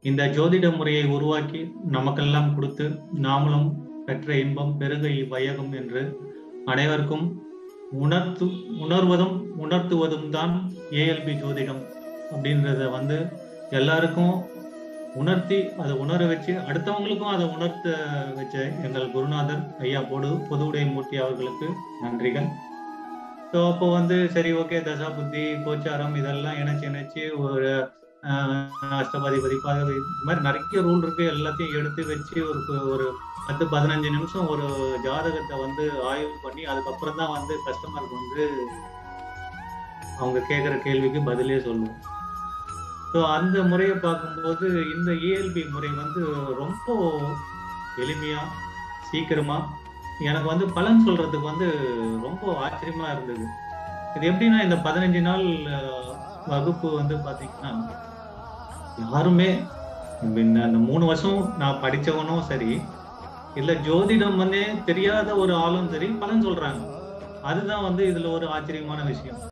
இந்த ஜோதிட முறையை உருவாக்கி நமக்கெல்லாம் கொடுத்து நாமளும் பெற்ற இன்பம் பெருக இவ்வையகம் என்று அனைவருக்கும் உணர்வதும் உணர்த்துவதும் தான் ஏஎல்பி ஜோதிடம் அப்படின்றத எல்லாருக்கும் உணர்த்தி அதை உணர வச்சு அடுத்தவங்களுக்கும் அதை உணர்த்த வச்ச எங்கள் குருநாதர் ஐயா பொதுவுடை மூர்த்தி அவர்களுக்கு நன்றிகள். ஸோ அப்போ சரி ஓகே, தசா புத்தி கோச்சாரம் இதெல்லாம் இணைச்சு ஒரு அஷ்டபாதிபதி இது மாதிரி நிறைய ரூல் இருக்கு. எல்லாத்தையும் எடுத்து வச்சு ஒரு 10-15 நிமிஷம் ஒரு ஜாதகத்தை ஆய்வு பண்ணி அதுக்கப்புறம் தான் கஸ்டமருக்கு அவங்க கேட்குற கேள்விக்கு பதிலே சொல்லுவோம். ஸோ அந்த முறையை பார்க்கும்போது இந்த ஏஎல்பி முறை ரொம்ப எளிமையா சீக்கிரமா எனக்கு பலன் சொல்றதுக்கு ரொம்ப ஆச்சரியமா இருந்தது. இது எப்படின்னா, இந்த 15 நாள் வகுப்பு பாத்தீங்கன்னா யாருமே அந்த 3 வருஷம் நான் படிச்சவனும் சரி, இல்ல ஜோதிடம் தெரியாத ஒரு ஆளும் சரி பலன் சொல்றாங்க. அதுதான் இதுல ஒரு ஆச்சரியமான விஷயம்.